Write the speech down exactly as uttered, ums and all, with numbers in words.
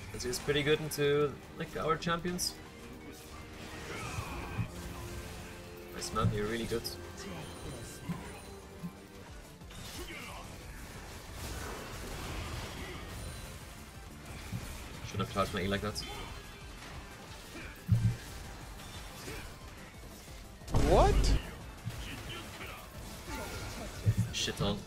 This is pretty good into like our champions. Nice man, you're really good. Shouldn't have charged my E like that. What? Shit on.